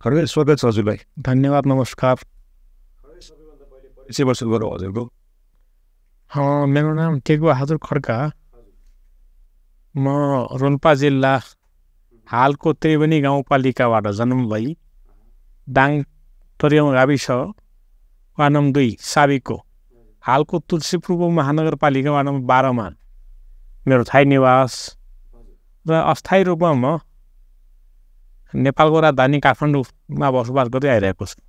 खड्का स्वागत छ हजुरलाई। धन्यवाद, नमस्कार। परिचय वर्ष गरौँ हजुरको। मेरो नाम टेकबहादुर खड्का। म रोल्पा जिल्ला हालको त्रिवेणी गाउँपालिकाबाट जन्म भई दाङ तोर्याउँ गाविस वार्ड नम्बर 2 साबिकको हालको तुलसीपुरको महानगरपालिका वार्ड नम्बर 12 मा मेरो स्थायी निवास र अस्थायी रूपमा म नेपालको राजधानी काठमाडौँमा बसोबास गर्दै आइरहेको छु।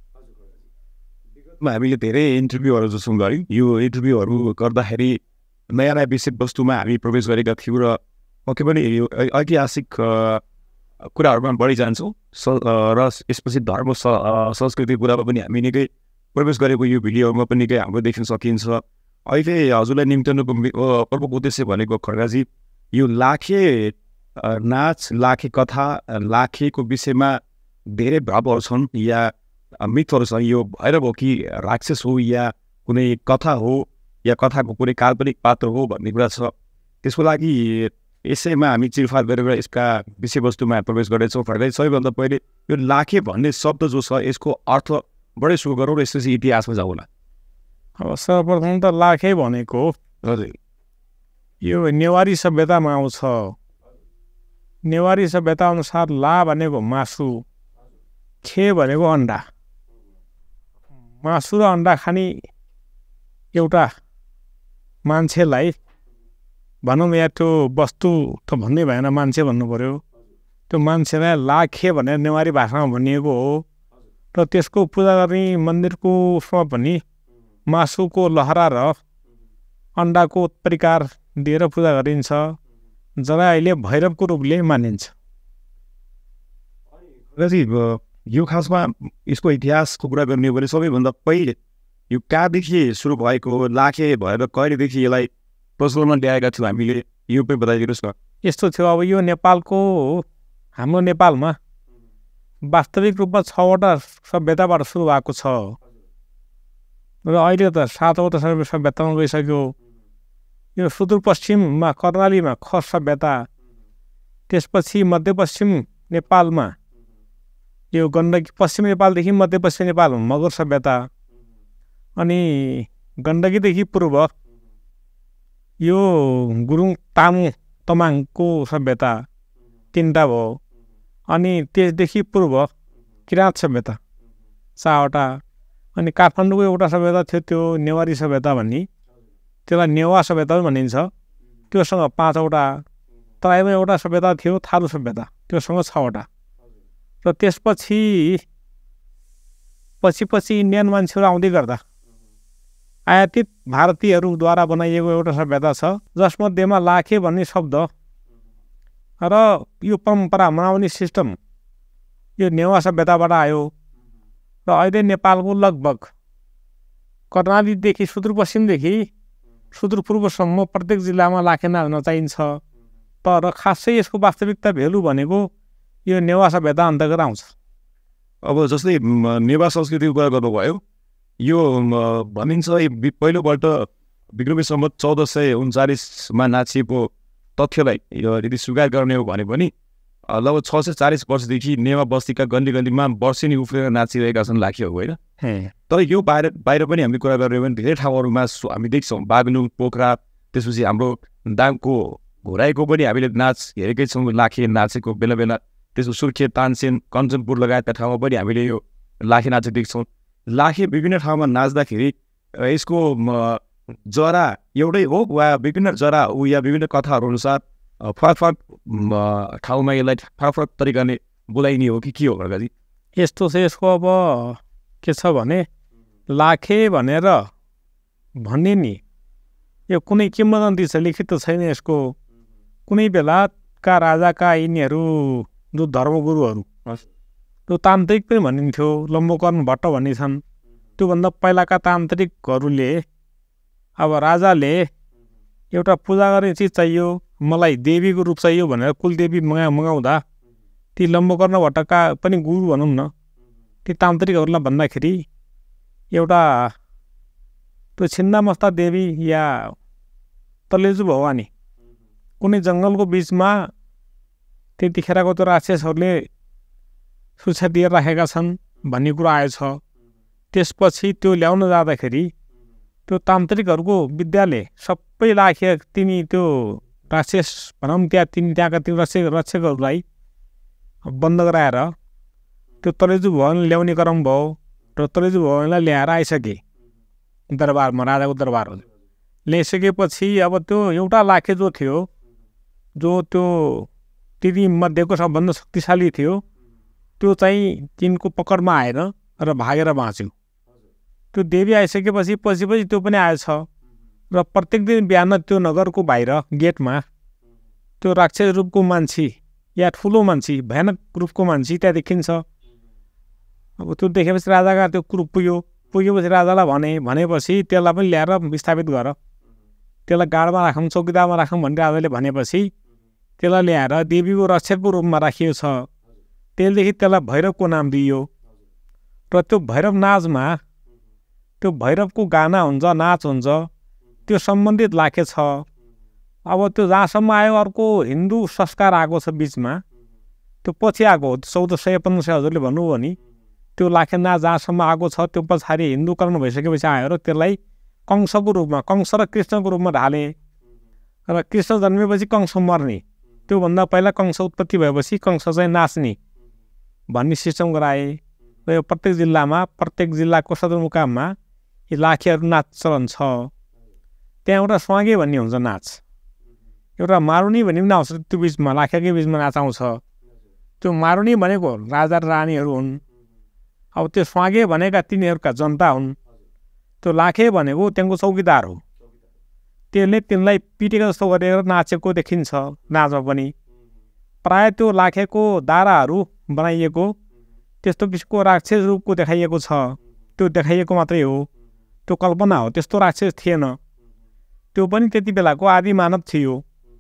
हामीले धेरै इन्टरभ्यूहरू जसो गऱ्यौँ। यो इन्टरभ्यूहरू गर्दाखेरि नयाँ नयाँ विषयवस्तुमा हामी प्रवेश गरेका थियौँ र पक्कै पनि यो ऐतिहासिक कुराहरूमा बढी जान्छौँ र यसपछि धर्म संस्कृति कुरामा पनि हामी निकै प्रवेश गरेको यो भिडियोमा पनि निकै हाम्रो देख्न सकिन्छ। अहिले हजुरलाई निम्त्याउनुको प्रमुख उद्देश्य भनेको खड्काजी यो लाखे नाच, लाखे कथा, लाखेको विषयमा धेरै भावहरू छन् या मिथहरू छन्। यो भैरव हो कि राक्षस हो या कुनै कथा हो या कथाको कुनै काल्पनिक पात्र हो भन्ने कुरा छ। त्यसको लागि यसैमा हामी चिरफार गरेर यसका विषयवस्तुमा प्रवेश गर्दैछौँ। खड्काजी, सबैभन्दा पहिले यो लाखे भन्ने शब्द जो छ यसको अर्थ बढी सुरु गरौँ र यसपछि इतिहासमा जाउँ होला। अब सर्वप्रथम त लाखे भनेको हजुर यो नेवारी सभ्यतामा आउँछ। नेवारी सभ्यता अनुसार ला भनेको मासु, खे भनेको अन्डा। मासु र अन्डा खाने एउटा मान्छेलाई भनौँ या त्यो वस्तु त भन्नै भएन, मान्छे भन्नु पर्यो। त्यो मान्छेलाई लाखे भनेर नेवारी भाषामा भनिएको हो र त्यसको पूजा गर्ने मन्दिरको उसमा पनि मासुको लहरा र अन्डाको परिकार दिएर पूजा गरिन्छ, जसलाई अहिले भैरवको रूपले मानिन्छ। यो खासमा यसको इतिहासको कुरा गर्ने हो भने सबैभन्दा पहिले यो कहाँदेखि सुरु भएको हो, लाखे भएर कहिलेदेखि यसलाई प्रचलनमा ल्याएका थियौँ हामीले, यो पनि बताइदिनुहोस् न। यस्तो थियो, अब यो हाम्रो नेपालमा वास्तविक रूपमा 6वटा सभ्यताबाट सुरु भएको छ र अहिले त 7वटा सभ्यतामा गइसक्यो। यो सुदूरपश्चिममा कर्णालीमा खस सभ्यता, त्यसपछि मध्यपश्चिम नेपालमा यो गण्डकी, पश्चिम नेपालदेखि मध्यपश्चिम नेपालमा मगर सभ्यता, अनि गण्डकीदेखि पूर्व यो गुरुङ तामु तमाङको सभ्यता 3टा भयो। अनि त्यसदेखि पूर्व किराँत सभ्यता 4वटा, अनि काठमाडौँको एउटा सभ्यता थियो त्यो नेवारी सभ्यता भन्ने, त्यसलाई नेवा सभ्यता पनि भनिन्छ, त्योसँग 5वटा। तराईमा एउटा सभ्यता थियो थारू सभ्यता, त्योसँग 6वटा। र त्यसपछि पछि इन्डियन मान्छेहरू आउँदै गर्दा आयातित भारतीयहरूद्वारा बनाइएको एउटा सभ्यता छ, जसमध्येमा लाखे भन्ने शब्द र यो परम्परा मनाउने सिस्टम यो नेवा सभ्यताबाट आयो। र अहिले नेपालको लगभग कर्णालीदेखि सुदूरपश्चिमदेखि सुदूरपूर्वसम्म प्रत्येक जिल्लामा लाखे नाच नचाइन्छ। तर खासै यसको वास्तविकता भेल्यु भनेको यो नेवा सभ्यता अन्तर्गत आउँछ। अब जस्तै नेवा संस्कृतिको कुरा गर्नुभयो, यो भनिन्छ पहिलोपल्ट विक्रमी सम्वत 1439मा नाचिएको तथ्यलाई यदि स्वीकार गर्ने हो भने पनि लगभग 640 वर्षदेखि नेवा बस्तीका गल्लीमा वर्षेनी उफ्रेर नाचिरहेका छन् लाखेहरू, होइन? तर यो बाहिर पनि हामीले कुरा गर्ने हो भने धेरै ठाउँहरूमा हामी देख्छौँ, बागलुङ, पोखरा, त्यसपछि हाम्रो दाङको घोराईको पनि हामीले नाच हेरेकै छौँ, लाखे नाचेको बेला बेला। त्यसको सुर्खेत, तानसेन, कञ्चनपुर लगायतका ठाउँमा पनि हामीले यो लाखे नाचेको देख्छौँ। लाखे विभिन्न ठाउँमा नाच्दाखेरि यसको जरा एउटै हो वा विभिन्न जरा हो या विभिन्न कथाहरू अनुसार फरक ठाउँमा यसलाई फरक तरिकाले बोलाइने हो कि के हो खड्काजी? यस्तो छ, यसको अब के छ भने लाखे भनेर भन्ने नि यो कुनै किंवदन्ती छ, लिखित त छैन यसको। कुनै बेलाका राजाका यिनीहरू जो धर्मगुरुहरू, त्यो तान्त्रिक पनि भनिन्थ्यो, लम्बोकर्ण भट्ट भन्ने छन्। त्योभन्दा पहिलाका तान्त्रिकहरूले अब राजाले एउटा पूजा गर्ने चिज चाहियो, मलाई देवीको रूप चाहियो भनेर कुलदेवी मगाउँदा ती लम्बोकर्ण भट्टका पनि गुरु भनौँ न, ती तान्त्रिकहरूलाई भन्दाखेरि एउटा त्यो छिन्दामस्ता देवी या तलेजु भवानी कुनै जङ्गलको बिचमा त्यतिखेरको त्यो राक्षसहरूले सुरक्षा दिएर राखेका छन् भन्ने कुरा आएछ। त्यसपछि त्यो ल्याउन जाँदाखेरि त्यो तान्त्रिकहरूको विद्याले सबै राखे तिनी त्यो राक्षस भनौँ त्यहाँका त्यो रक्षकहरूलाई बन्द गराएर त्यो तलेजु भवन ल्याउने क्रम भयो र तलेजु भवनलाई ल्याएर आइसके दरबारमा, राजाको दरबारमा ल्याइसकेपछि अब त्यो एउटा लाखे जो थियो, जो त्यो तिनी मध्येको सबभन्दा शक्तिशाली थियो, त्यो चाहिँ तिनको पकडमा आएर र भागेर बाँच्यो। त्यो देवी आइसकेपछि पछि त्यो पनि आएछ र प्रत्येक दिन बिहान त्यो नगरको बाहिर गेटमा त्यो राक्षस रूपको मान्छे या ठुलो मान्छे, भयानक रूपको मान्छे त्यहाँ देखिन्छ। अब त्यो देखेपछि राजाका त्यो कुरो पुगेपछि राजालाई भनेपछि त्यसलाई पनि ल्याएर विस्थापित गर, त्यसलाई गाडमा राखौँ, चौकीदारमा राखौँ भन्ने राजाले भनेपछि त्यसलाई ल्याएर देवीको रक्षकको रूपमा राखिएको छ। त्यसदेखि त्यसलाई भैरवको नाम दिइयो र त्यो भैरव नाचमा त्यो भैरवको गाना हुन्छ, नाच हुन्छ, त्यो सम्बन्धित लाखे छ। अब त्यो जहाँसम्म आयो अर्को हिन्दू संस्कार आएको छ बिचमा, त्यो पछि आएको हो 1400-1500 हजुरले भन्नुभयो नि, त्यो लाखे नाच जहाँसम्म आएको छ त्यो पछाडि हिन्दूकरण भइसकेपछि आयो र त्यसलाई कंसको रूपमा, कंस र कृष्णको रूपमा ढाले र कृष्ण जन्मेपछि कंस मर्ने, त्योभन्दा पहिला कंस उत्पत्ति भएपछि कंस चाहिँ नाच्ने भन्ने सिस्टम गराए र यो प्रत्येक जिल्लामा, प्रत्येक जिल्लाको सदरमुकाममा यी लाखेहरू नाच चलन छ। त्यहाँ एउटा स्वागे भन्ने हुन्छ नाच, एउटा मारुनी भन्ने पनि आउँछ त्यो बिचमा, लाखेकै बिचमा नाच आउँछ। त्यो मारुनी भनेको राजा र रानीहरू हुन्, अब त्यो स्वागे भनेका तिनीहरूका जनता हुन्, त्यो लाखे भनेको त्यहाँको चौकीदार हो। त्यसले तिनलाई पिटेको जस्तो गरेर नाचेको देखिन्छ नाचमा पनि। प्रायः त्यो लाखेको दाराहरू बनाइएको त्यस्तो किसिमको राक्षस रूपको देखाइएको छ, त्यो देखाइएको मात्रै हो, त्यो कल्पना हो, त्यस्तो राक्षस थिएन। त्यो पनि त्यति बेलाको आदि मानव थियो।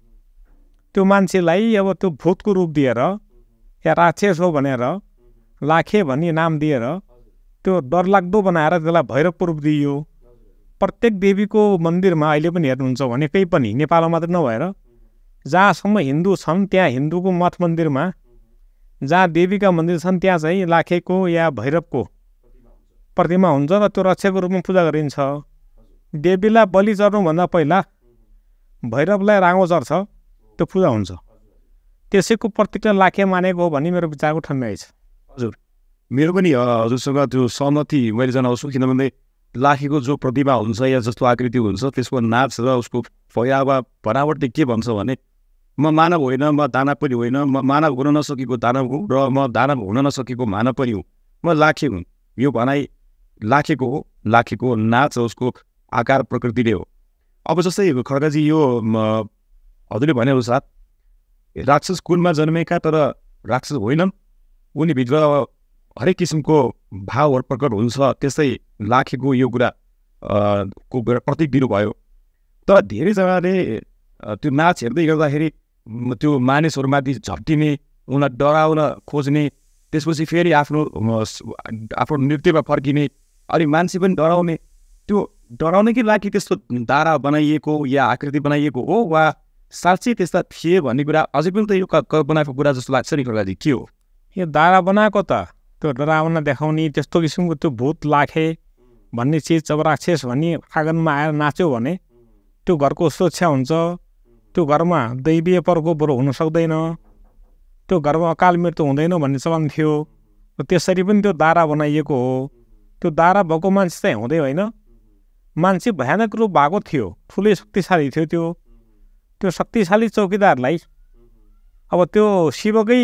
त्यो मान्छेलाई अब त्यो भूतको रूप दिएर या राक्षस हो भनेर लाखे भन्ने नाम दिएर त्यो डरलाग्दो बनाएर त्यसलाई भैरवको रूप दिइयो। प्रत्येक देवीको मन्दिरमा अहिले पनि हेर्नुहुन्छ भने, केही पनि नेपालमा मात्रै नभएर जहाँसम्म हिन्दू छन् त्यहाँ हिन्दूको मठ मन्दिरमा जहाँ देवीका मन्दिर छन् त्यहाँ चाहिँ लाखेको या भैरवको प्रतिमा हुन्छ र त्यो रक्षकको रूपमा पूजा गरिन्छ। देवीलाई बलि चढ्नुभन्दा पहिला भैरवलाई राँगो चढ्छ, त्यो पूजा हुन्छ। त्यसैको प्रतीकलाई लाखे मानेको हो भन्ने मेरो विचारको ठन्नै छ। हजुर, मेरो पनि हजुरसँग त्यो सहमति मैले जनाउँछु, किनभने लाखेको जो प्रतिमा हुन्छ या जस्तो आकृति हुन्छ त्यसको नाच र उसको भयावा बनावटले के भन्छ भने, म मानव होइन, म दानव पनि होइन, म मानव हुन नसकेको दानव हुँ र म दानव हुन नसकेको मानव पनि हुँ, म लाखे हुँ। यो भनाइ लाखेको हो, लाखेको नाच उसको आकार प्रकृतिले हो। अब जस्तै खड्काजी, यो हजुरले भनेअनुसार राक्षस कुलमा जन्मेका तर राक्षस होइनन्, उनीभित्र हरेक किसिमको भावहरू प्रकट हुन्छ, त्यस्तै लाखेको यो कुरा को प्रतीक दिनुभयो। तर धेरैजनाले त्यो नाच हेर्दै गर्दाखेरि त्यो मानिसहरूमाथि झट्टिने, उनीलाई डराउन खोज्ने, त्यसपछि फेरि आफ्नो नृत्यमा फर्किने, अनि मान्छे पनि डराउने, त्यो डराउनेकै लागि त्यस्तो दारा बनाइएको या आकृति बनाइएको हो वा साँच्चै त्यस्ता थिए भन्ने कुरा अझै पनि त यो कल्पनाको कुरा जस्तो लाग्छ नि खड्काजी, के हो? यो दारा बनाएको त त्यो डराउन देखाउने त्यस्तो किसिमको त्यो भूत लाखे भन्ने चिज अब राक्षस भन्ने आँगनमा आएर नाच्यो भने त्यो घरको सुरक्षा हुन्छ, त्यो घरमा दैवीय प्रकोपहरू हुन सक्दैन, त्यो घरमा अकाल मृत्यु हुँदैन भन्ने चलन थियो। र त्यसरी पनि त्यो दारा बनाइएको हो। त्यो दारा भएको मान्छे चाहिँ हुँदै होइन, मान्छे भयानक रूप भएको थियो, ठुलै शक्तिशाली थियो। त्यो शक्तिशाली चौकीदारलाई अब त्यो शिवकै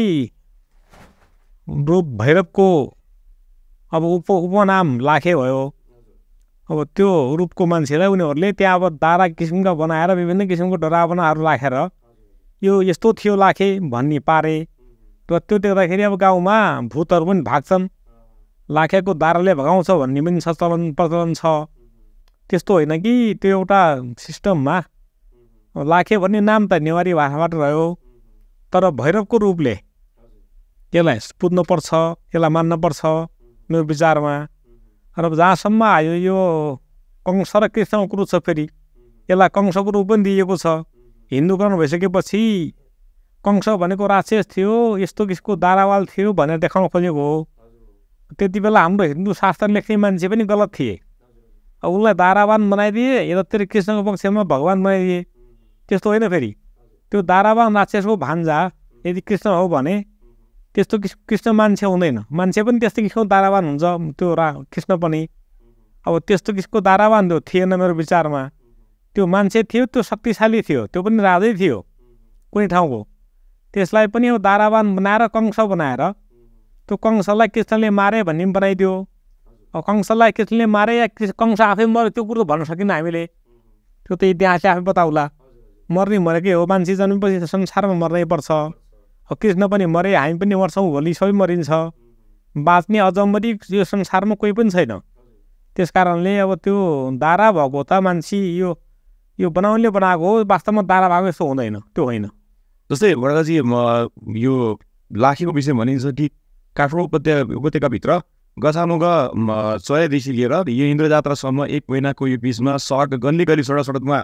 रूप भैरवको अब उपनाम लाखे भयो। अब त्यो रूपको मान्छेलाई उनीहरूले त्यहाँ अब दारा किसिमका बनाएर विभिन्न किसिमको डरावनाहरू राखेर यो यस्तो थियो लाखे भन्ने पारे। र त्यो देख्दाखेरि अब गाउँमा भूतहरू पनि भाग्छन्, लाखेको दाराले भगाउँछ भन्ने पनि प्रचलन छ। त्यस्तो होइन कि त्यो एउटा सिस्टममा लाखे भन्ने नाम त नेवारी भाषाबाट रह्यो, तर भैरवको रूपले यसलाई पुज्नुपर्छ, यसलाई मान्नुपर्छ मेरो विचारमा। र जहाँसम्म आयो यो कंस र कृष्णको कुरो छ, फेरि यसलाई कंसको रूप पनि दिइएको छ। हिन्दूकरण भइसकेपछि कंस भनेको राक्षस थियो, यस्तो किसिमको दारावाल थियो भनेर देखाउन खोजेको हो। त्यति बेला हाम्रो हिन्दू शास्त्र लेख्ने मान्छे पनि गलत थिए। उसलाई दारावान बनाइदिए, यतातिर कृष्णको पक्षमा भगवान बनाइदिए। त्यस्तो होइन। फेरि त्यो दारावान राक्षसको भान्जा यदि कृष्ण हो भने त्यस्तो कृष्ण मान्छे हुँदैन। मान्छे पनि त्यस्तो किसिमको दारावान हुन्छ, त्यो कृष्ण पनि। अब त्यस्तो किसिमको दारावान त्यो थिएन मेरो विचारमा। त्यो मान्छे थियो, त्यो शक्तिशाली थियो, त्यो पनि राजै थियो कुनै ठाउँको। त्यसलाई पनि अब दारावान बनाएर कंस बनाएर त्यो कंसलाई कृष्णले मारे भन्ने बनाइदियो। अब कंसलाई कृष्णले मारे या कंस आफै मऱ्यो त्यो कुरो भन्न सकिन्न हामीले। त्यो त इतिहासले आफै बताउला। मर्ने मरेकै हो, मान्छे जन्मेपछि संसारमा मर्नै पर्छ। अब कृष्ण पनि मरे, हामी पनि मर्छौँ, भोलि सबै मरिन्छ। बाँच्ने अजम्बरी यो संसारमा कोही पनि छैन। त्यस कारणले अब त्यो दारा भएको त मान्छे यो बनाउनेले बनाएको हो, वास्तवमा दारा भएको यस्तो हुँदैन, त्यो होइन। जस्तै बडाजी यो लाखेको विषय भनिन्छ कि काठमाडौँ उपत्यकाभित्र गछामुग चयदेखि लिएर यो इन्द्र जात्रासम्म 1 महिनाको यो बिचमा सडक गल्ली सडकमा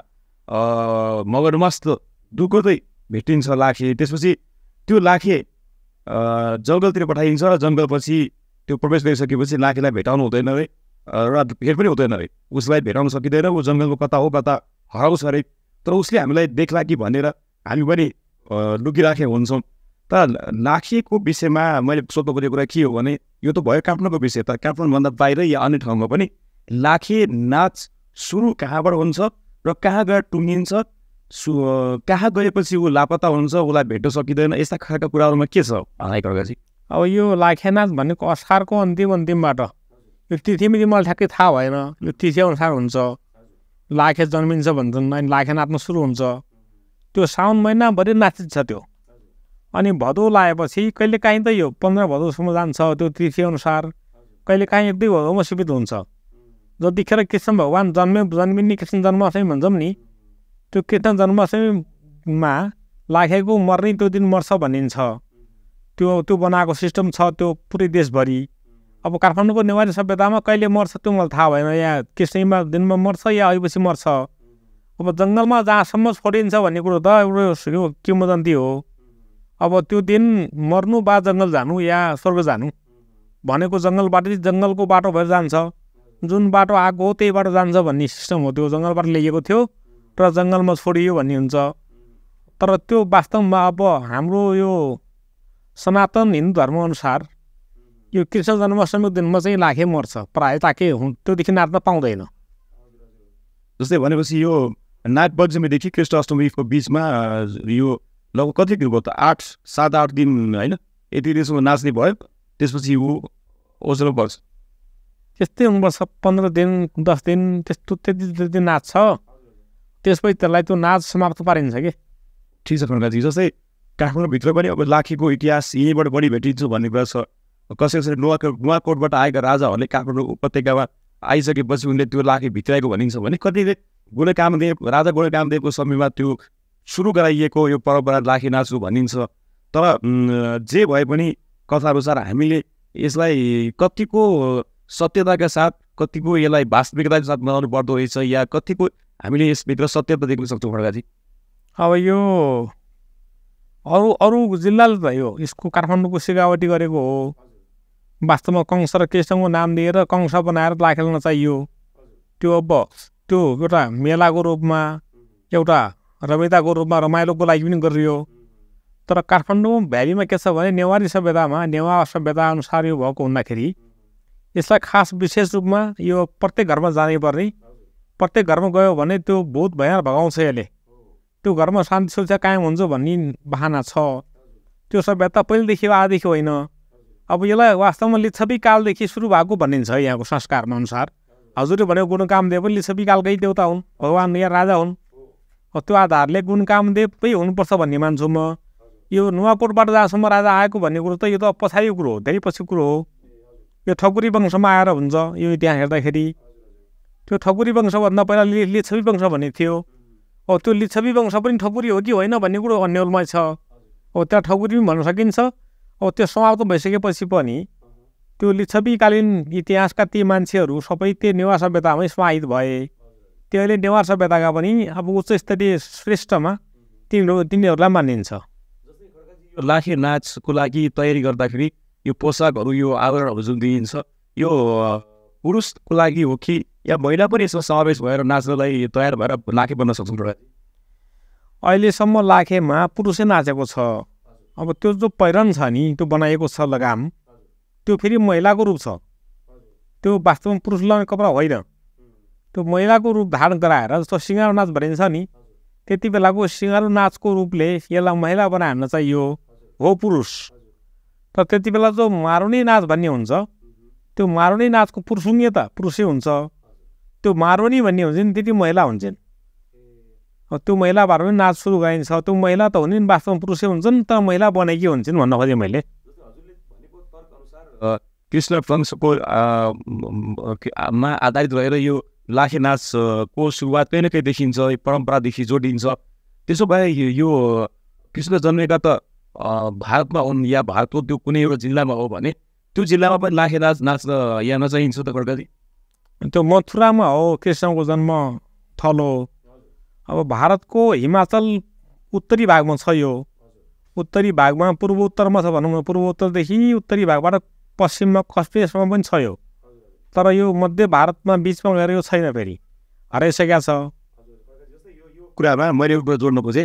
मगरमस्त दुःखदै भेटिन्छ लाखे। त्यसपछि त्यो लाखे जङ्गलतिर पठाइन्छ र जङ्गलपछि त्यो प्रवेश गरिसकेपछि लाखेलाई भेटाउनु हुँदैन अरे र भेट पनि हुँदैन अरे। उसलाई भेटाउन सकिँदैन, ऊ जङ्गलको कता हो कता हराउँछ अरे। तर उसले हामीलाई देख्ला कि भनेर हामी पनि लुकिराखे हुन्छौँ। तर लाखेको विषयमा मैले सोध्नु पर्ने कुरा के हो भने यो त भयो काठमाडौँको विषय, त काठमाडौँभन्दा बाहिर या अन्य ठाउँमा पनि लाखे नाच सुरु कहाँबाट हुन्छ र कहाँ गएर टुङ्गिन्छ, कहाँ गएपछि ऊ लापत्ता हुन्छ, उसलाई भेट्न सकिँदैन, यस्ता खालका कुराहरूमा के छ खड्काजी? अब यो लाखे नाच भनेको असारको अन्तिमबाट, यो तिथि मिति मलाई ठ्याक्कै थाहा भएन। यो तिथिअनुसार हुन्छ। लाखे जन्मिन्छ भन्छन्, अनि लाखे नाच्न सुरु हुन्छ। त्यो साउन महिनाभरि नाचिन्छ त्यो। अनि भदौ लागेपछि कहिलेकाहीँ त यो 15 भदौसम्म जान्छ त्यो तिथिअनुसार, कहिलेकाहीँ 1-2 भदौमा सीमित हुन्छ। जतिखेर कृष्ण भगवान जन्मिने कृष्ण जन्माष्टमी भन्छौँ नि, त्यो कृष्ण जन्माष्टमीमा लाखेको मर्ने त्यो दिन मर्छ भनिन्छ। त्यो बनाएको सिस्टम छ त्यो पुरै देशभरि। अब काठमाडौँको नेवारी सभ्यतामा कहिले मर्छ त्यो मलाई थाहा भएन, या कृष्णमा दिनमा मर्छ या अहिलेपछि मर्छ। अब जङ्गलमा जहाँसम्म छोडिन्छ भन्ने कुरो त एउटा किंवदन्ती हो। अब त्यो दिन मर्नु बा जङ्गल जानु या स्वर्ग जानु भनेको जङ्गलको बाटो भएर जान्छ। जुन बाटो आएको हो त्यही बाटो जान्छ भन्ने सिस्टम हो। त्यो जङ्गलबाट ल्याइएको थियो र जङ्गलमा छोडियो भन्ने हुन्छ। तर त्यो वास्तवमा अब हाम्रो यो सनातन हिन्दू धर्मअनुसार यो कृष्ण जन्माष्टमीको दिनमा चाहिँ लाखे मर्छ प्रायः, ताकि त्योदेखि नाच्न पाउँदैन। जस्तै भनेपछि यो नाग पञ्चमीदेखि कृष्ण अष्टमीको बिचमा यो लगभग कति दिन भयो त? 7-8 दिन होइन? यति दिनसम्म नाच्ने भयो, त्यसपछि ऊ ओझेलो पर्छ। त्यस्तै हुनुपर्छ, 15 दिन 10 दिन त्यति नाच्छ। त्यसपछि त्यसलाई त्यो नाच समाप्त पारिन्छ कि। ठिक छ खड्काजी। जस्तै काठमाडौँभित्र पनि अब लाखेको इतिहास यहीँबाट बढी भेटिन्छ भन्ने कुरा छ। कसै नुवाकोटबाट आएका राजाहरूले काठमाडौँ उपत्यकामा आइसकेपछि उनले त्यो लाखे भित्राएको भनिन्छ भने कतिले राजा गोलेकामदेवको समयमा त्यो सुरु गराइएको यो परम्परा लाखे नाच भनिन्छ। तर जे भए पनि कथाअनुसार हामीले यसलाई कतिको सत्यताका साथ, कतिको यसलाई वास्तविकताका साथ बनाउनु पर्दो रहेछ, या कतिको हामीले यसभित्र सत्यता देख्न सक्छौँ खड्काजी? अब यो अरू जिल्लाले त यो यसको काठमाडौँको सिकावटी गरेको हो। वास्तवमा कंस र कृष्णको नाम दिएर कंस बनाएर लाखे नचाहियो। त्यो अब त्यो एउटा मेलाको रूपमा, एउटा रमिताको रूपमा, रमाइलोको लागि पनि गरियो। तर काठमाडौँ भ्यालीमा के छ भने नेवारी सभ्यतामा, नेवार सभ्यता अनुसार यो भएको हुँदाखेरि यसलाई खास विशेष रूपमा यो प्रत्येक घरमा जानै पर्ने। प्रत्येक घरमा गयो भने त्यो भूत भएर भगाउँछ यसले, त्यो घरमा शान्ति सुरक्षा कायम हुन्छ भन्ने बहाना छ। त्यो सभ्यता पहिलेदेखि आजदेखि होइन। अब यसलाई वास्तवमा लिच्छवी कालदेखि सुरु भएको भनिन्छ यहाँको संस्कारमा अनुसार। हजुरले भनेको गुणकामदेव पनि लिच्छवी कालकै देवता हुन्, भगवान् या राजा हुन्। त्यो आधारले गुणकामदेवै हुनुपर्छ भन्ने मान्छु म। यो नुवाकोटबाट जहाँसम्म राजा आएको भन्ने कुरो त यो त पछाडिको कुरो हो, धेरै पछि कुरो हो। यो ठकुरी वंशमा आएर हुन्छ यो इतिहास हेर्दाखेरि। त्यो ठकुरी वंशभन्दा पहिला लिच्छवी वंश भन्ने थियो। अब त्यो लिच्छवी वंश पनि ठकुरी हो कि होइन भन्ने कुरो अन्यलमय छ। अब त्यहाँ ठकुरी पनि भन्न सकिन्छ। अब त्यो समाप्त भइसकेपछि पनि त्यो लिच्छवीकालीन इतिहासका ती मान्छेहरू सबै त्यो नेवार सभ्यतामै समाहित भए। त्यसले नेवार सभ्यताका पनि अब उच्च स्तरीय श्रेष्ठमा तिनीहरूलाई मानिन्छ। यो लाखे नाचको लागि तयारी गर्दाखेरि यो पोसाकहरू यो आवरणहरू जुन दिइन्छ यो पुरुषको लागि हो कि या महिला पनि यसमा समावेश भएर नाच्नलाई तयार भएर लाखे बन्न सक्छन् प्रकाश? अहिलेसम्म लाखेमा पुरुषै नाचेको छ। अब त्यो जो पहिरन छ नि त्यो बनाइएको छ लगाम त्यो फेरि महिलाको रूप छ, त्यो वास्तवमा पुरुष लगाउने कपडा होइन। त्यो महिलाको रूप धारण गराएर जस्तो सिँगारो नाच भनिन्छ नि त्यति बेलाको सिँगारो नाचको रूपले यसलाई महिला बनाएर चाहियो हो पुरुष। तर त्यति बेला जो मारुनी नाच भन्ने हुन्छ त्यो मारुनी नाचको पुरुषुङ्गता पुरुषै हुन्छ, त्यो मारुनी भन्ने हुन्छ नि त्यति महिला हुन्छन्। त्यो महिलाबाट पनि नाच सुरु गरिन्छ, त्यो महिला त हुने वास्तवमा पुरुषै हुन्छन् तर महिला बनेकी हुन्छन् भन्न खोजेँ मैले। कृष्ण वंशको मा आधारित रहेर यो लाखे नाचको सुरुवात कहीँ न कहीँ देखिन्छ, परम्परादेखि जोडिन्छ। त्यसो भए यो कृष्ण जन्मेका त भारतमा हुन् या भारतको त्यो कुनै एउटा जिल्लामा हो भने त्यो जिल्लामा पनि लाखे नाच नाच्न या नचाहिन्छ त गडकरी? त्यो मथुरामा हो कृष्णको जन्म थलो। अब भारतको हिमाचल उत्तरी भागमा छ, यो उत्तरी भागमा पूर्व उत्तरमा छ भनौँ न, पूर्व उत्तरदेखि उत्तरी भागबाट पश्चिममा कश्मीरसम्म पनि छ यो। तर यो मध्य भारतमा बिचमा गएर यो छैन, फेरि हराइसकेको छ। कुरामा मैले एउटा जोड्न खोजेँ,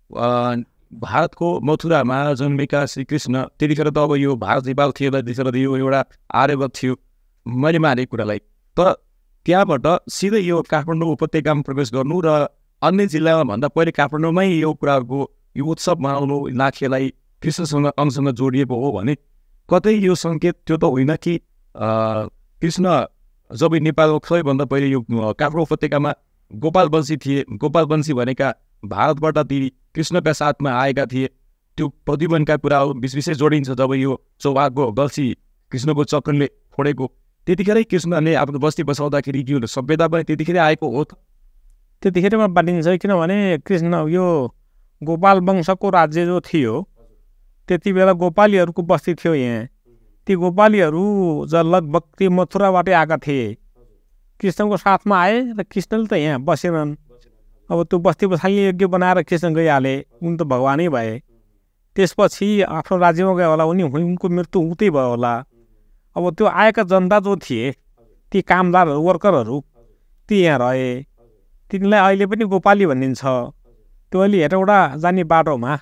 भारतको मथुरामा जन्मेका श्रीकृष्ण त्यतिखेर त अब यो भारत नेपाल थियो, त्यतिखेर त यो एउटा आर्यवत थियो मैले मानेको कुरालाई। तर त्यहाँबाट सिधै यो काठमाडौँ उपत्यकामा प्रवेश गर्नु र अन्य जिल्लामा भन्दा पहिले काठमाडौँमै यो कुराको यो उत्सव मनाउनु लाखेलाई कृष्णसँग अंशसँग जोडिएको हो भने कतै यो सङ्केत त्यो त होइन कि कृष्ण जब नेपालको सबैभन्दा पहिले यो काठमाडौँ उपत्यकामा गोपालवंशी थिए, गोपालवंशी भनेका भारतबाट ती कृष्णका साथमा आएका थिए, त्यो प्रतिबन्धका कुराहरू बिचबिचै जोडिन्छ। जब यो सौभाग्यको गल्छी कृष्णको चक्रले फोडेको त्यतिखेरै कृष्णले आफ्नो बस्ती बसाउँदाखेरि यो सभ्यता पनि त्यतिखेरै आएको हो त? त्यतिखेरमा बाँडिन्छ, किनभने कृष्ण यो गोपाल वंशको राज्य जो थियो त्यति बेला गोपालीहरूको बस्ती थियो यहाँ। ती गोपालीहरू लगभग ती मथुराबाटै आएका थिए, कृष्णको साथमा आए र कृष्णले त यहाँ बसेनन्। अब त्यो बस्ती बसाल्ने योग्य बनाएर कृष्ण गइहाले, उनी त भगवानै भए। त्यसपछि आफ्नो राज्यमा गयो होला, उनको मृत्यु उतै भयो होला। अब त्यो आएका जनता जो थिए ती कामदारहरू वर्करहरू ती यहाँ रहे, तिनीलाई अहिले पनि गोपाली भनिन्छ। त्यो अहिले हेटौँडा जाने बाटोमा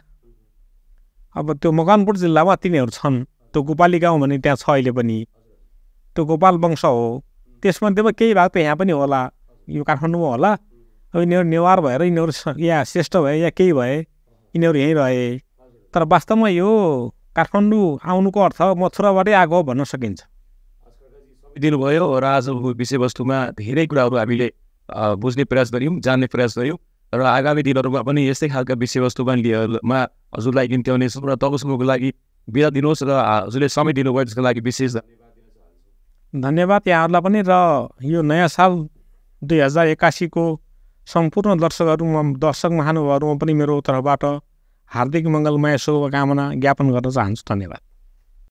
अब त्यो मकवानपुर जिल्लामा तिनीहरू छन्। त्यो गोपाली गाउँ भन्ने त्यहाँ छ अहिले पनि, त्यो गोपाल वंश हो। त्यसमध्येमा केही भाग त यहाँ पनि होला, यो काठमाडौँमा होला। अब यिनीहरू नेवार भएर यिनीहरू या श्रेष्ठ भए या केही भए यिनीहरू यहीँ रहे। तर वास्तवमा यो काठमाडौँ आउनुको अर्थ मथुराबाटै आएको हो भन्न सकिन्छ। दिनुभयो र आजको विषयवस्तुमा धेरै कुराहरू हामीले बुझ्ने प्रयास गऱ्यौँ, जान्ने प्रयास गऱ्यौँ र आगामी दिनहरूमा पनि यस्तै खालका विषयवस्तुमा हजुरलाई निम्त्याउनेछौँ र तबसम्मको लागि बिदा दिनुहोस् र हजुरले समय दिनुभयो त्यसको लागि विशेष धन्यवाद यहाँहरूलाई पनि। र यो नयाँ साल 2081को सम्पूर्ण दर्शक महानुभावहरूमा पनि मेरो तर्फबाट हार्दिक मङ्गलमय शुभकामना ज्ञापन गर्न चाहन्छु। धन्यवाद।